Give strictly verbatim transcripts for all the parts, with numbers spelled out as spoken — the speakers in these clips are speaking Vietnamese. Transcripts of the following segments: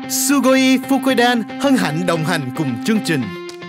Sugoi Fukoidan hân hạnh đồng hành cùng chương trình.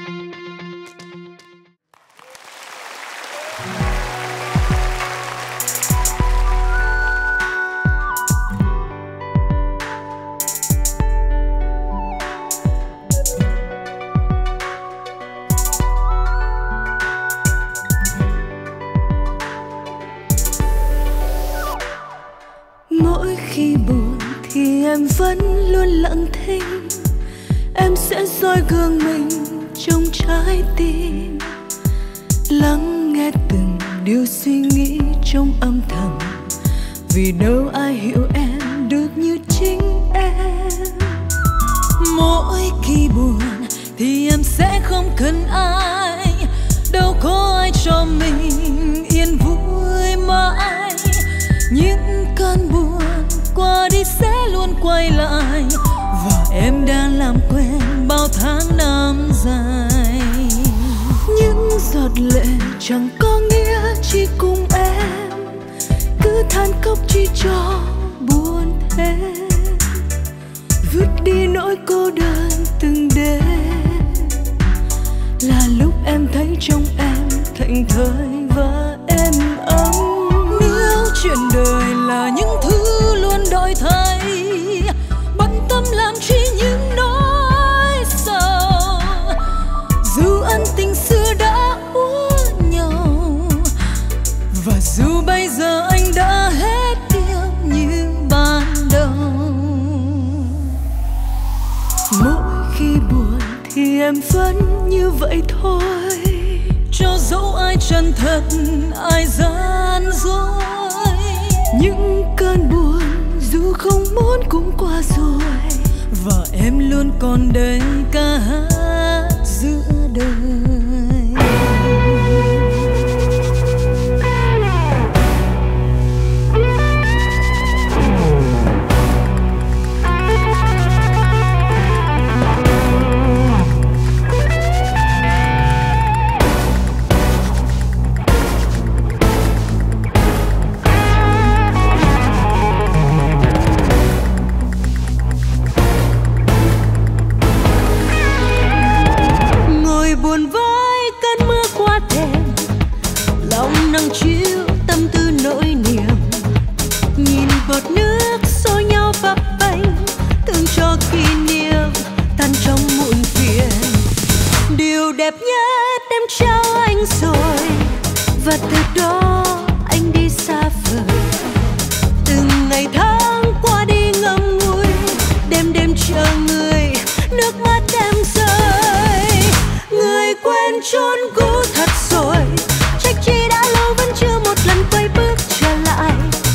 Mỗi khi buồn thì em vẫn luôn lặng thinh, em sẽ soi gương mình trong trái tim, lắng nghe từng điều suy nghĩ trong âm thầm, vì đâu ai hiểu em được như chính em. Mỗi khi buồn thì em sẽ không cần ai, đâu có ai cho mình yên vui mãi. Những cơn buồn qua đi sẽ luôn quay lại, và em đã làm quen bao tháng năm dài. Những giọt lệ chẳng có nghĩa chỉ cùng em, cứ than khóc chỉ cho buồn thêm, vứt đi nỗi cô đơn từng đêm. Là lúc em thấy trong em thảnh thơi và êm ấm. Nếu chuyện đời là những thứ luôn đổi thay, bận tâm làm chi những nỗi sầu, dù ân tình xưa đã úa nhau, và dù bây giờ anh đã hết yêu như ban đầu. Mỗi khi buồn thì em vẫn như vậy thôi, cho dẫu ai chân thật ai gian dối. Những cơn buồn dù không muốn cũng qua rồi, và em luôn còn đây ca hát giữa đời. Buồn với cơn mưa qua thềm, lòng nặng chiếu tâm tư nỗi niềm, nhìn bọt nước xô nhau bấp bênh, thương cho kỷ niệm tan trong muộn phiền. Điều đẹp nhất em trao anh rồi, và từ đó anh đi xa vời. Từng ngày tháng qua đi ngậm ngùi, đêm đêm chờ người, nước mắt em rơi. Người quên chốn cũ thật rồi, trách chi đã lâu vẫn chưa một lần quay bước trở lại.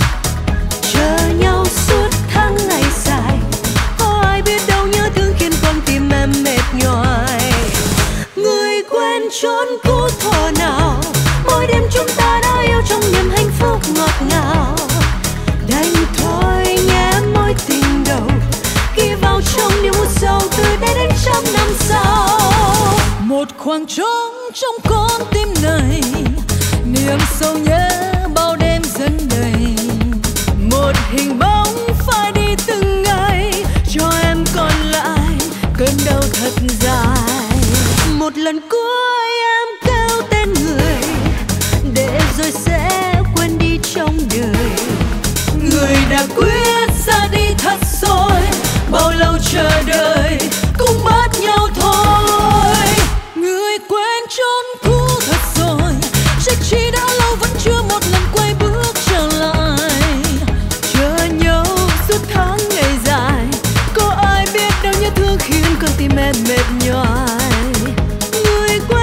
Chờ nhau suốt tháng ngày dài, có ai biết đâu nhớ thương khiến con tim em mệt nhoài. Người quên chốn cũ thuở nào, mỗi đêm chúng ta đã yêu trong niềm hạnh phúc ngọt ngào. Đành thôi nhé mối tình đầu, ghi vào trong niềm hút sâu từ đây đến trăm năm sau. Một khoảng trống trong con tim này, niềm sâu nhớ bao đêm dẫn đầy. Một hình bóng phải đi từng ngày, cho em còn lại cơn đau thật dài. Một lần cuối em kêu tên người, để rồi sẽ quên đi trong đời. Người đã quyết ra đi thật rồi, bao lâu chờ đợi cũng mất nhau thôi. Người quên chốn cũ thật rồi, trách chi đã lâu vẫn chưa một lần quay bước trở lại. Chờ nhau suốt tháng ngày dài, có ai biết đâu nhớ thương khiến con tim em mệt nhoài. Người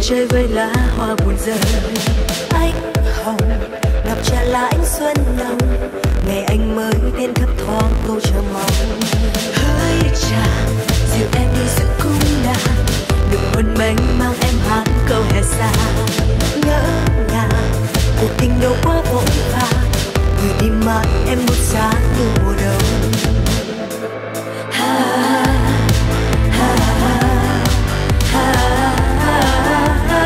chơi với lá hoa buồn rơi. Anh hồng ngập tràn lá ánh xuân nồng, ngày anh mới đến thấp thoáng câu chờ mong. Hỡi chàng dìu em đi giữa cung đàn, đừng buồn mênh mang em hát câu hè xa. Ngỡ ngàng cuộc tình đâu quá vội vàng, người đi mãi em bút giá như mùa đông. Ha, ha, ha, ha.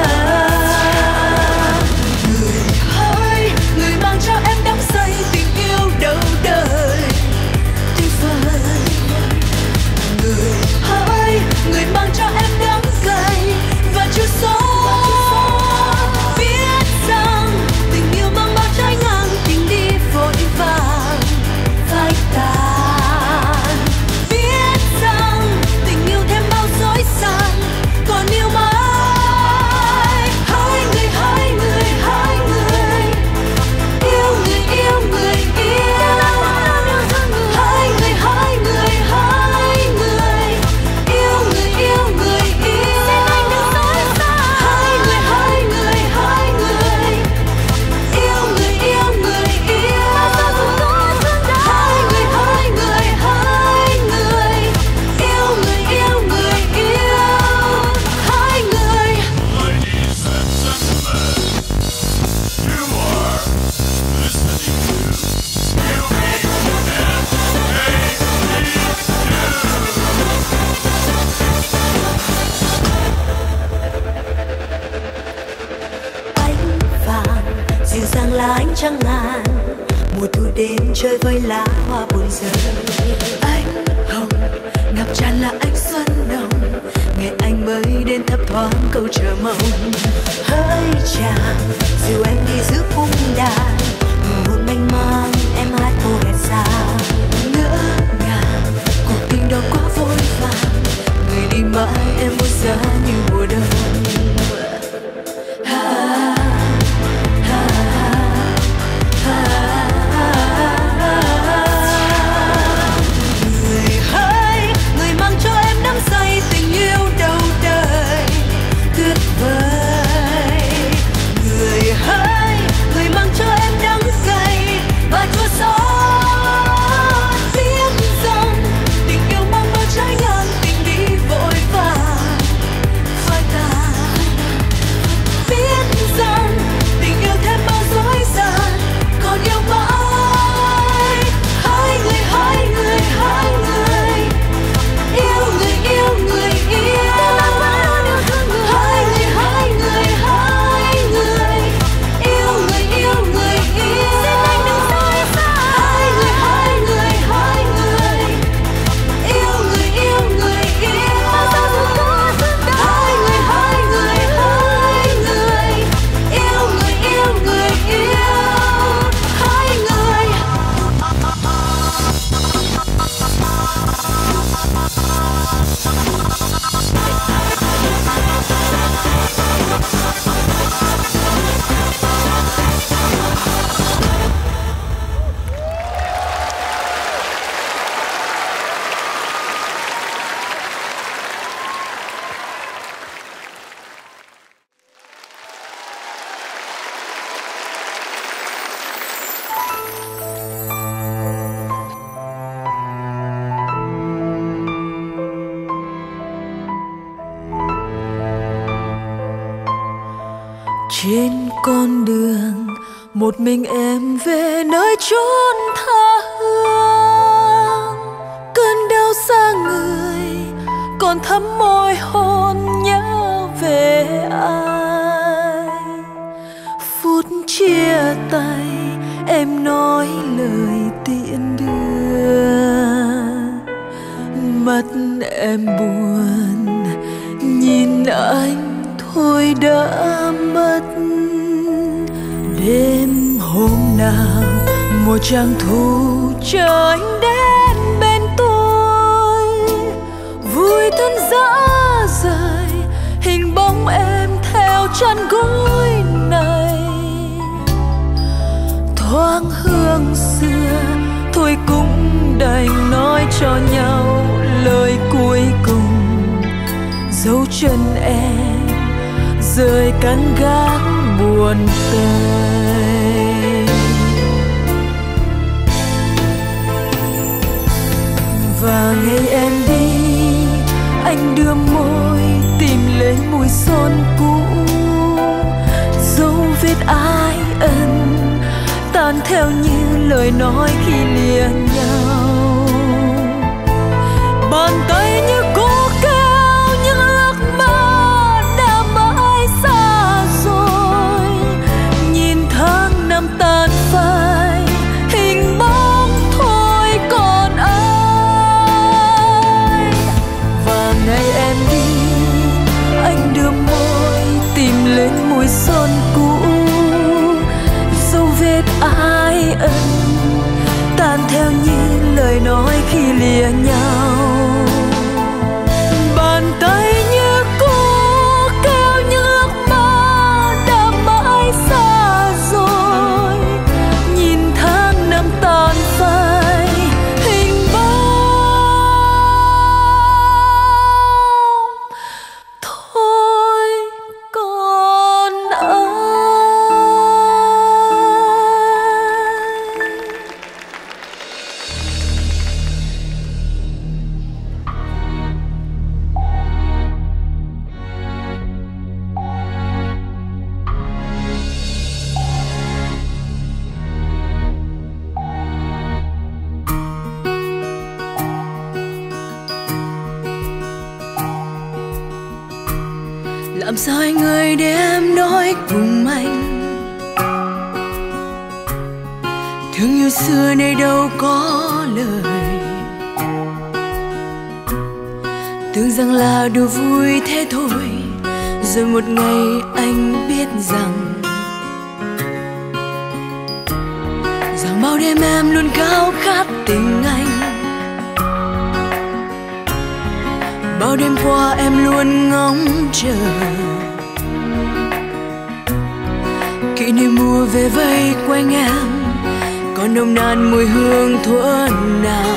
Người hỡi, người mang cho em đắm say tình yêu đầu đời tuyệt vời. Người hỡi, người mang cho em đắng cay và chưa sống. Biết rằng tình yêu mang bao trái ngang, tình đi vội vàng phai tàn. Biết rằng tình yêu thêm bao dối gian, còn yêu mãi. Hai người, hai người, hai người, yêu người, yêu người, yêu. Hai người, hai người, hai người, yêu người, yêu người, yêu. Hai người, hai người, hai người, yêu người, yêu người, yêu. Hai người, hai người, hai người, yêu người, yêu người, yêu. Hai người. Ladies and gentlemen, you are listening to U K Ánh vàng dịu dàng là ánh trăng ngàn, mùa thu đến chơi với lá hoa buồn rơi. Ánh hồng ngập tràn là ánh xuân nồng, ngày anh mới đến thấp thoáng câu chờ mong. Hỡi chàng dìu em đi giữa cung đàn, nụ hôn mênh mang em hát câu hẹn xa. Ngỡ ngàng cuộc tình đâu quá vội vàng, người đi mãi em muốn giá như mùa đông. Ha, ha, ha, ha. Người hỡi, người mang cho em đắm say tình yêu đầu đời tuyệt vời. Người hỡi, người mang cho em đắng cay và chua xót. Biết rằng tình yêu mang bao trái ngang, tình đi vội vàng phai tàn. Biết rằng tình yêu thêm bao dối gian, còn yêu mãi. Hai người, hai người, hai người, yêu người, yêu người, yêu. Hai người, hai người, hai người, yêu người, yêu người, yêu. Hai người, hai người, hai người, yêu người, yêu người, yêu. Hai người, hai người, hai người, yêu người, yêu người, yêu. Hai người. Trên con đường một mình em về nơi chốn tha hương, cơn đau xa người còn thấm môi hôn nhớ về ai. Phút chia tay em nói lời tiễn đưa, mắt em buồn nhìn anh thôi đã mất. Đêm hôm nào một trăng thu chờ anh đến bên tôi, vui tuôn dã rời hình bóng em theo chăn gối này. Thoáng hương xưa thôi cũng đành nói cho nhau lời cuối cùng, dấu chân em rơi cánh gác buồn tênh. Và ngày em đi, anh đưa môi tìm lấy mùi son cũ, dấu vết ái ân tan theo như lời nói khi lìa nhau. Bàn tay như cố kéo những ước mơ đã mãi xa rồi, nhìn tháng năm tan phai hình bóng thôi còn ai. Và ngày em đi, anh đưa môi tìm lên mùi son cũ, dấu vết ái ân tan theo như lời nói khi lìa nhau. Bàn tay như cố kéo những ước mơ đã mãi xa rồi, nhìn tháng năm tan phai hình bóng thôi còn ai. Làm sao anh ơi để em nói cùng anh, thương như xưa nay đâu có lời. Tưởng rằng là đùa vui thế thôi, rồi một ngày anh biết rằng rằng bao đêm em luôn khao khát tình anh. Bao đêm qua em luôn ngóng chờ kỷ niệm mùa về vây quanh em, còn nồng nàn mùi hương thuở nào.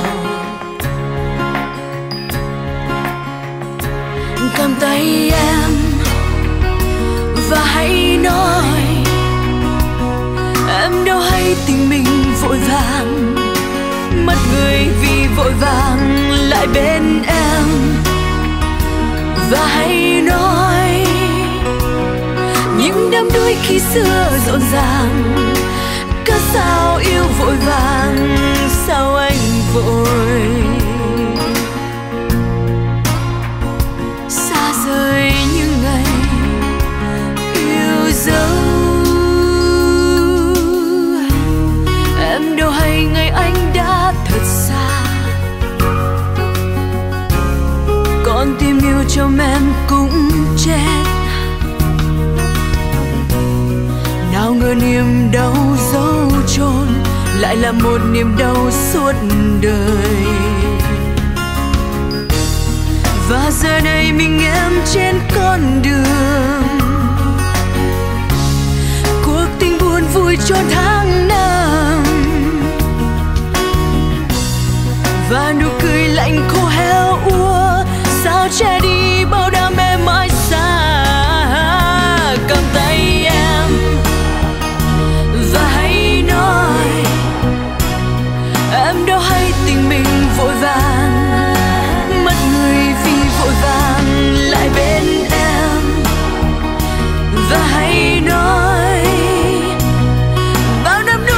Cầm tay em và hãy nói, em đâu hay tình mình vội vàng, mất người vì vội vàng lại bên em. Và hãy nói những đắm đuối khi xưa rộn ràng, cớ sao yêu vội vàng, sao anh vội xa rời những ngày yêu dấu. Em đâu hay ngày anh đã thật xa, còn tim yêu trong em cũng chết. Nào ngờ niềm đau dấu chôn lại là một niềm đau suốt đời. Và giờ này mình em trên con đường, cuộc tình buồn vui trốn tháng năm. Và nụ cười lạnh khô héo úa, sao che đi bao đam mê mãi xa. Cầm tay em và hãy nói, em đâu hay tình mình vội vàng, mất người vì vội vàng lại bên em. Và hãy nói bao năm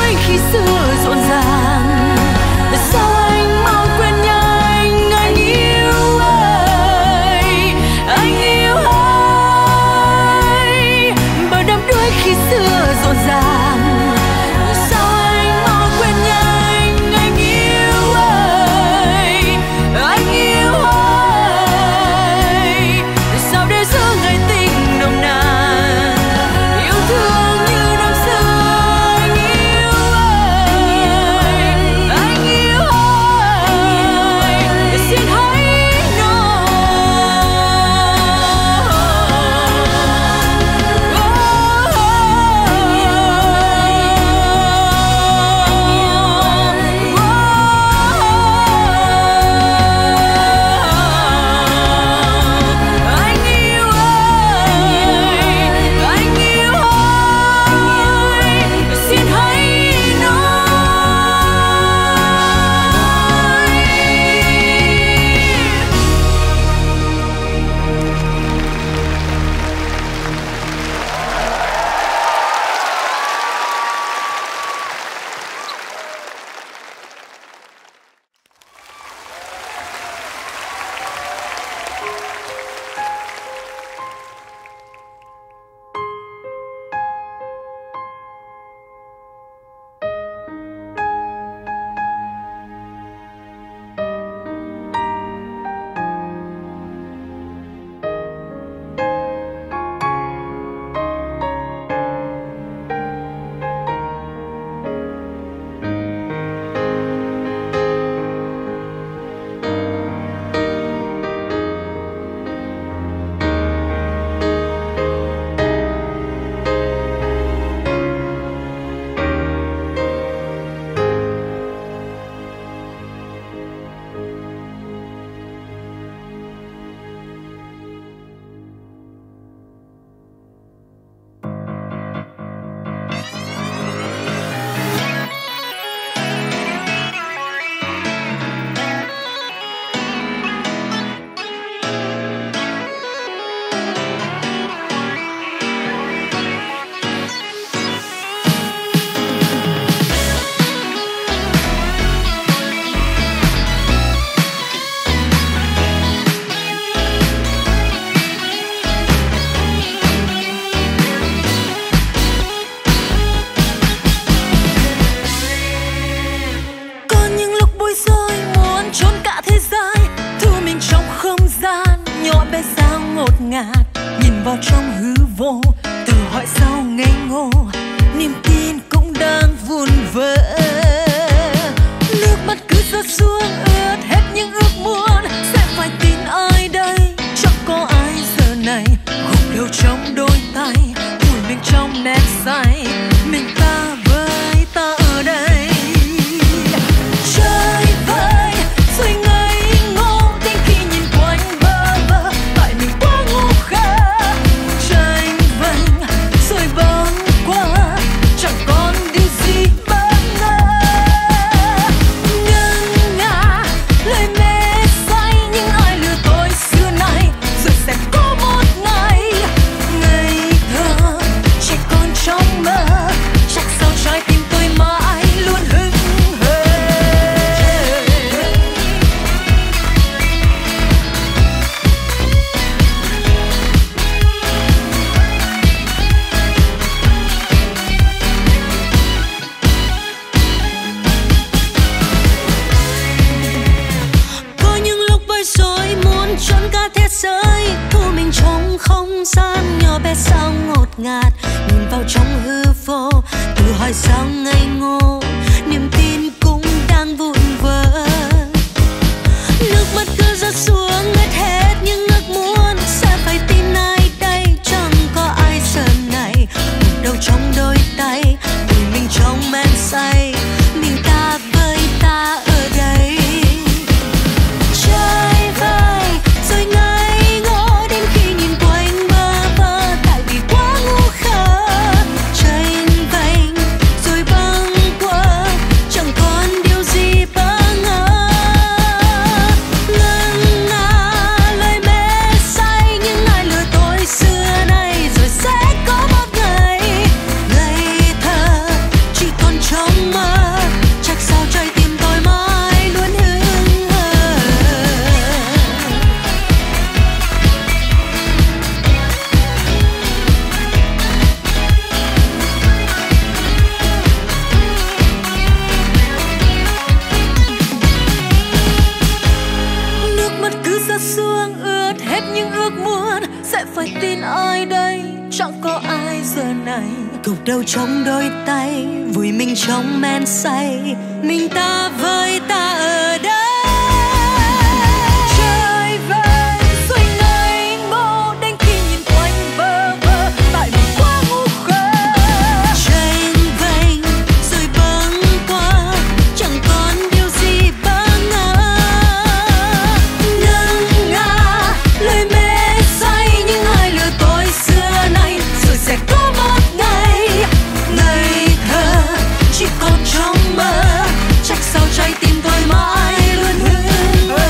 ngạt, nhìn vào trong hư vô, tự hỏi sao ngây ngô, niềm tin cũng đang vụn vỡ. Nước mắt cứ rớt xuống ngất hết những ước muốn, sẽ phải tin ai đây, chẳng có ai giờ này. Một đầu trong đôi tay, vì mình trong men say, mình ta với ta ở đây. Chơi vơi rồi ngây ngô đến khi nhìn quanh bơ vơ, tại vì quá ngu khờ. Tranh vênh rồi bâng quơ, chẳng còn điều gì bỡ ngỡ. Ngân nga lời mê say, những ai lừa tôi xưa nay rồi sẽ có một ngày ngây thơ chỉ còn trong mơ. Chắc sao trái tim tôi mãi luôn hững hờ. Nước mắt cứ rớt xuống ướt hết những ước muốn, sẽ phải tin ai đây, chẳng có ai giờ này. Gục đầu trong đôi tay, vùi mình trong men say, mình ta với ta ở đây. Chơi vơi rồi ngây ngô đến khi nhìn quanh bơ vơ, tại mình quá ngu khờ. Tranh vênh rồi bâng quơ, chẳng còn điều gì bỡ ngỡ. Ngân nga lời mê say, những ai lừa tôi xưa nay rồi sẽ có một ngày ngây thơ chỉ còn trong mơ. Chắc sao trái tim tôi mãi luôn hững hờ.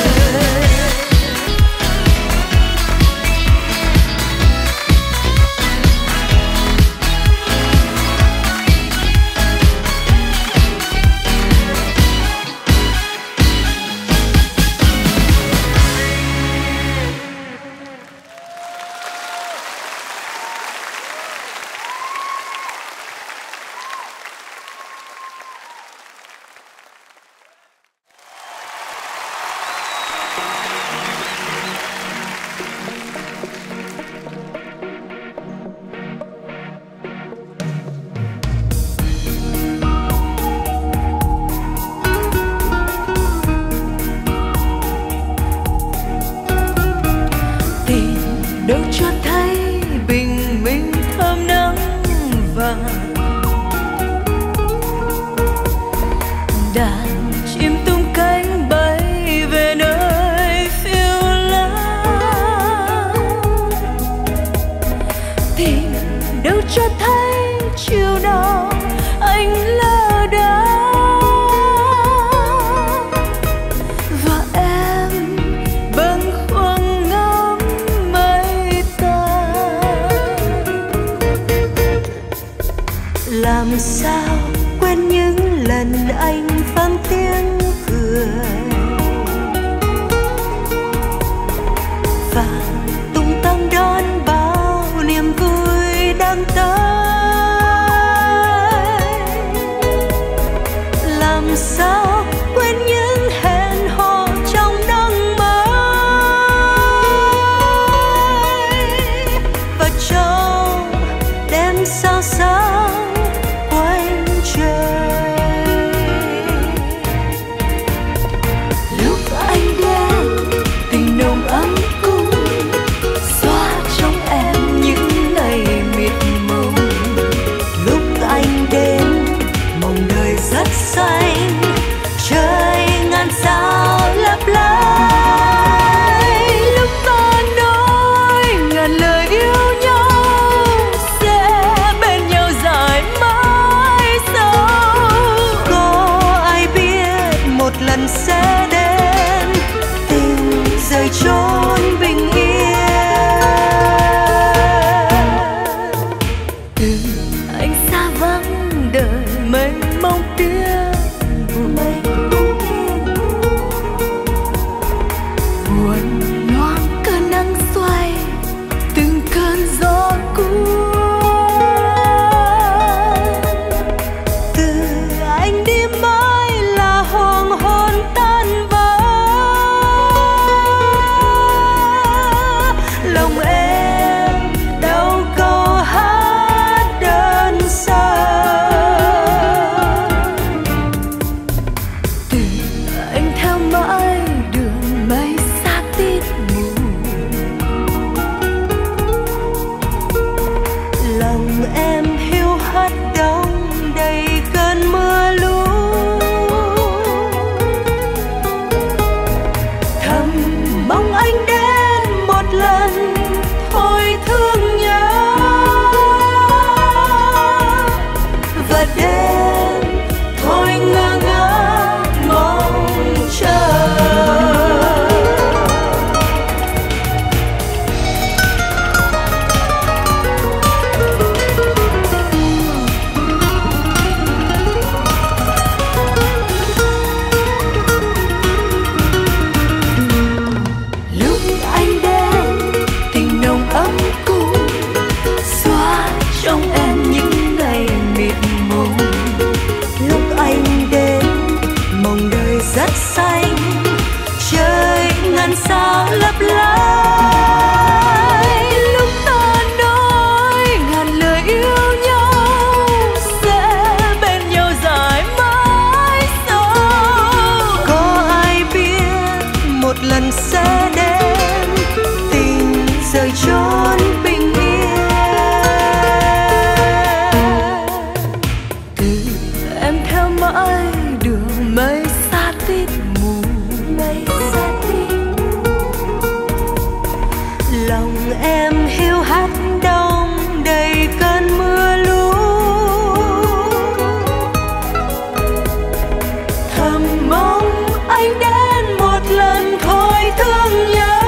Tìm đâu cho thấy bình minh thơm nắng vàng, đàn chim tung cánh bay về nơi phiêu lãng. Tìm đâu cho thấy chiều nào anh lơ đãng, và em bâng khuâng ngắm mây tan. Làm sao quên những lần anh vang tiếng cười và tung tăng đón bao niềm vui đang tới. Làm sao quên những hẹn hò trong nắng mới và trong đêm sao sáng quanh trời. Lúc anh đến tình nồng ấm cung xóa trong em những ngày mịt mùng. Lúc anh đến mong đời rất xanh, trời ngàn sao lấp lánh. Lúc ta nói ngàn lời yêu nhau sẽ bên nhau dài mãi sau. Có ai biết một lần sẽ đến tình rời chốn bình yên. Từ anh xa vắng đời mênh mông tiếng buồn, buồn loáng cơn nắng xoay từng cơn gió cuốn. Từ anh đi mãi là hoàng hôn tan vỡ. Lòng em đau câu hát dõi đường mây xa tít mù, mây xa tít mù. Lòng em hiu hắt đông đầy cơn mưa lũ, thầm mong anh đến một lần thôi thương nhớ.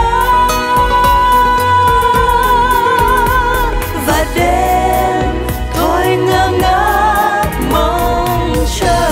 Và đêm thôi ngơ ngác mong chờ.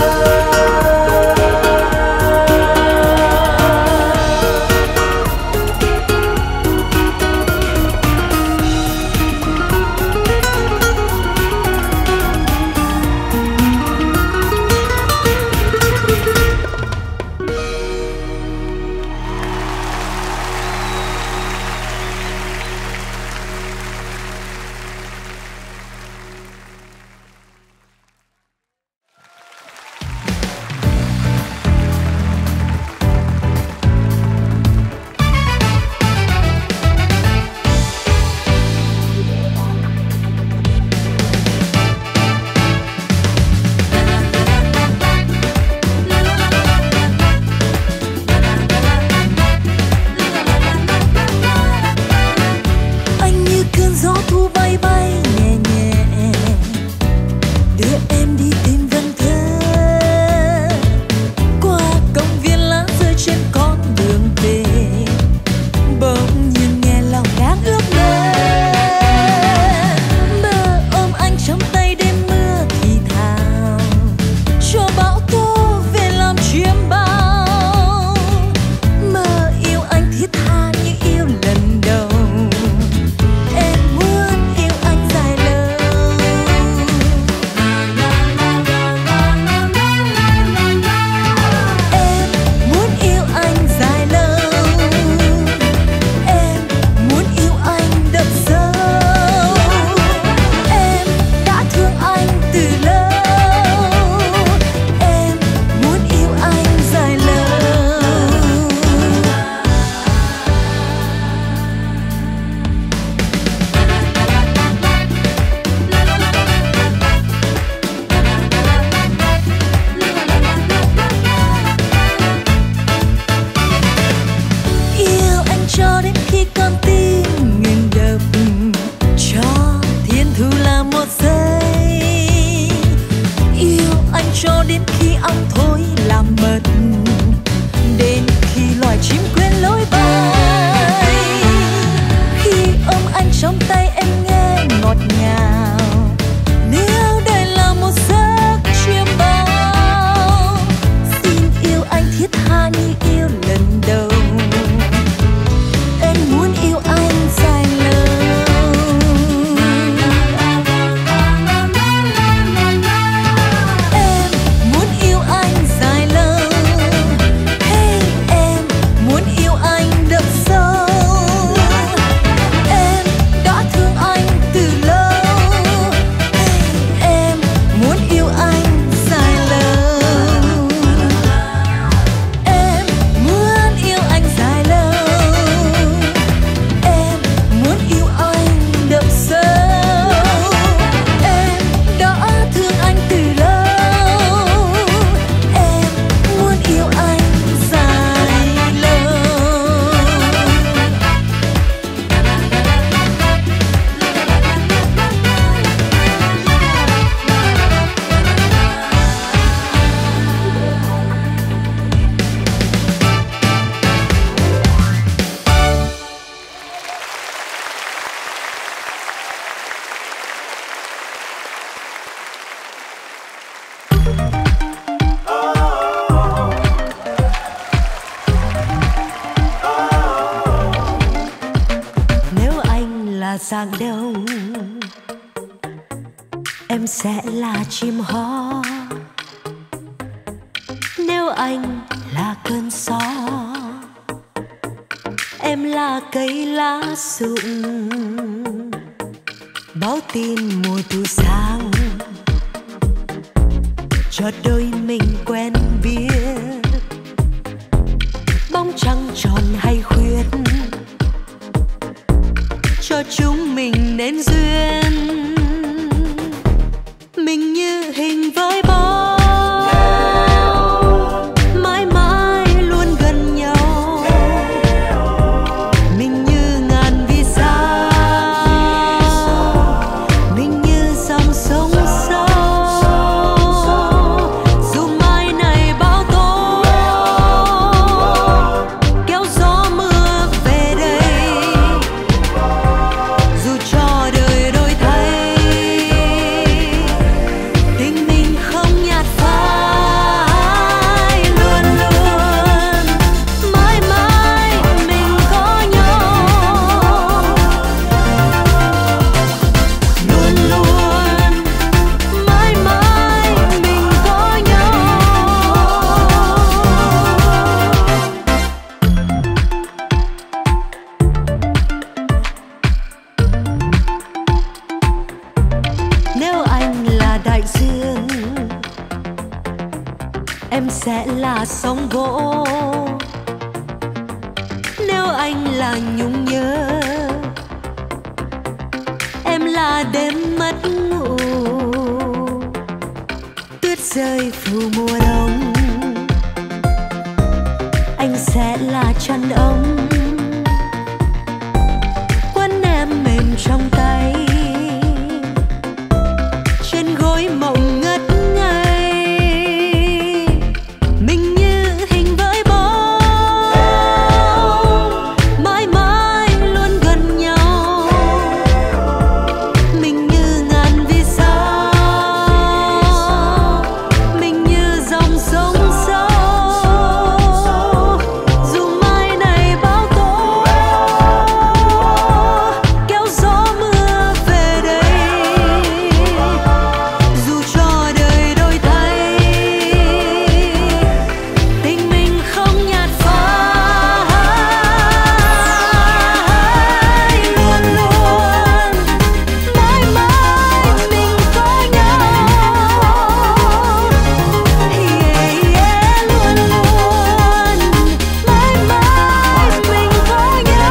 Giang đông em sẽ là chim hót, nếu anh là cơn gió em là cây lá rụng, báo tin mùa thu sang cho đôi mình quen biết, bóng trăng tròn hay khuyết cho chúng mình nên duyên, mình như hình với bóng em sẽ là sóng vỗ. Nếu anh là nhung nhớ, em là đêm mất ngủ. Tuyết rơi phủ mùa đông, anh sẽ là chăn ấm. Quấn em mềm trong tay, trên gối mộng ngất ngây. Mình như hình với bóng, mãi mãi luôn gần nhau. Mình như ngàn vì sao, mình như dòng sông sâu. Dù mai này bão tố kéo gió mưa về đây, dù cho đời đổi thay, tình mình không nhạt phai. Luôn luôn mãi mãi mình có nhau. Yeah, yeah, luôn luôn mãi mãi mình có nhau.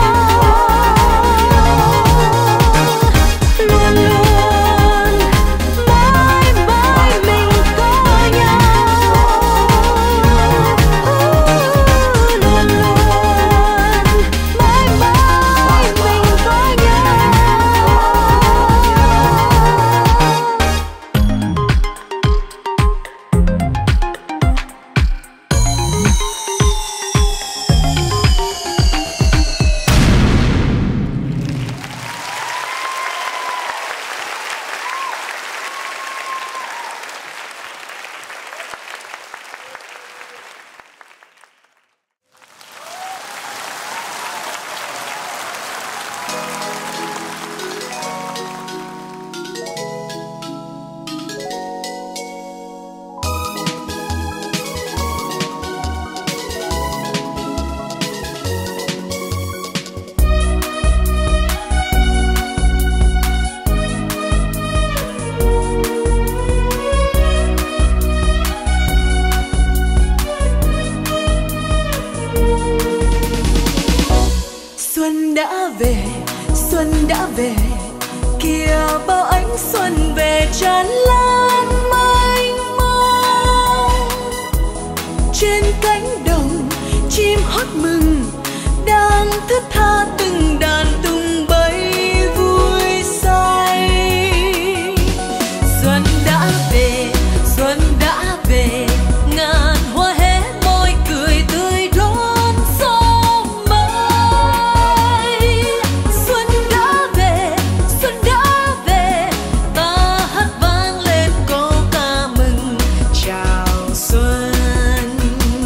Luôn luôn mãi mãi mình có nhau. Luôn luôn mãi mãi mình có nhau. Xuân đã về, xuân đã về, kìa bao ánh xuân về tràn lan mênh mông. Trên cánh đồng chim hót mừng, đang thức tha từng đàn tung bay vui say. Xuân đã về, xuân đã về, ngàn hoa hé môi cười tươi đón gió mới. Xuân đã về, xuân đã về, ta hát vang lên câu ca mừng chào xuân.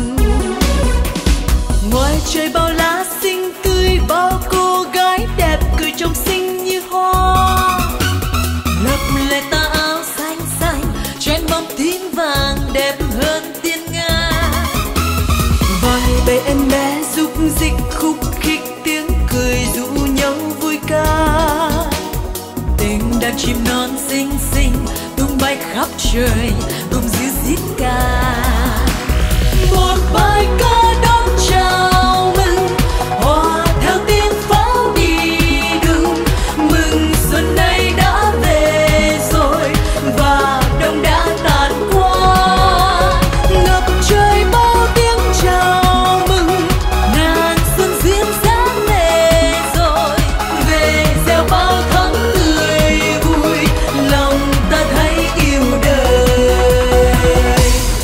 Ngoài trời bao lá xinh tươi, bao cô gái đẹp cười trông xinh như hoa. Lập lệ tà áo xanh xanh, trên bông tím vàng đẹp hơn tiên nga. Vài bầy em bé rúc rích khúc khích, tiếng cười rủ nhau vui ca. Tình đàn chim non xinh xinh tung bay khắp trời, cùng ríu rít ca. Một bài ca đón chào mừng, hòa theo tiếng pháo đi đường. Mừng xuân nay đã về rồi, và đông đã tàn qua. Ngập trời bao tiếng chào mừng, ngàn xuân duyên dáng lệ rồi. Về gieo bao tháng tươi vui, lòng ta thấy yêu đời.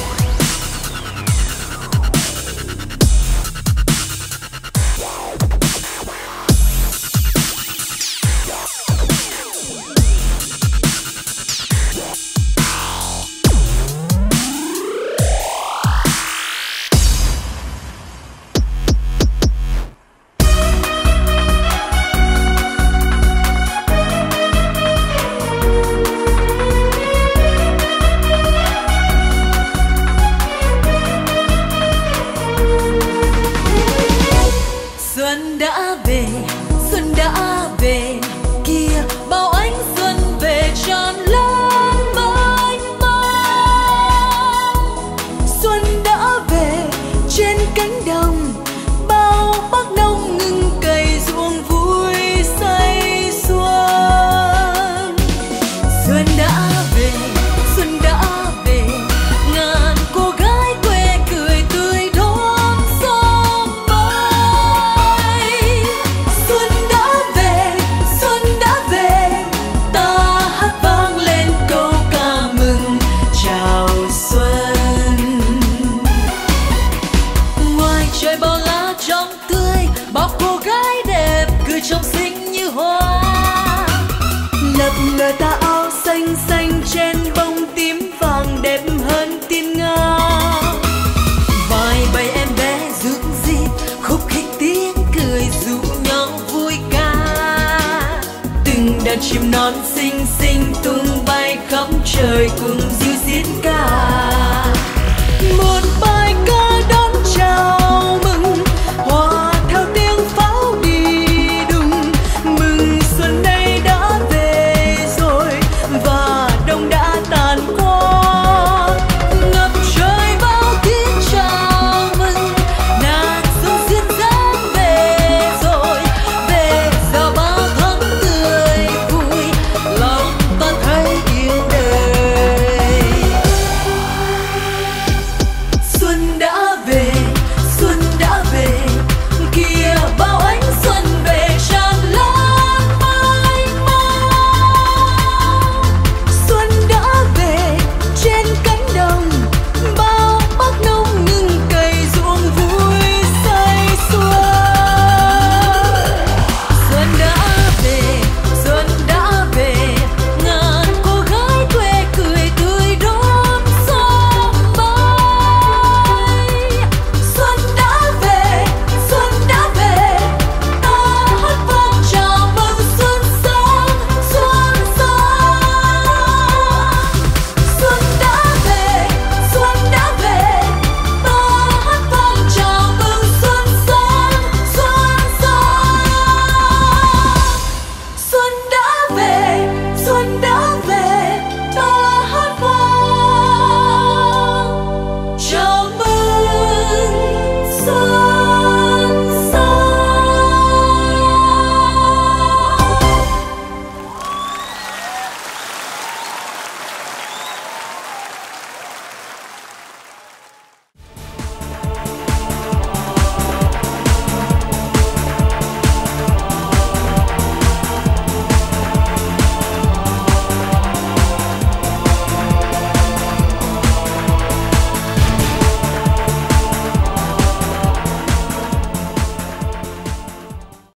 đời cùng